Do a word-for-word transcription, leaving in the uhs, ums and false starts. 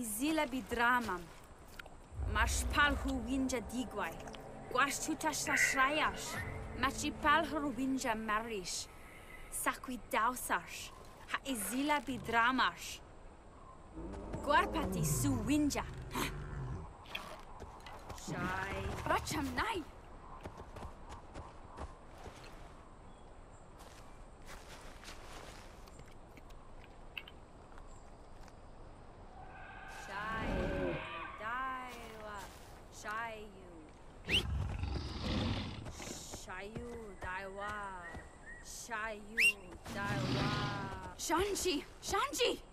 izila bidramam. Marshpal hu winja digwai. Guashtuta shashrayas. Machipal hu winja marish. Sakwi dausash. Ha izila bidramash. Guarpati su winja. Shai. Racham nai. Shayu. Shayu Daiwa. Shayu Daiwa. Shanji! Shanji!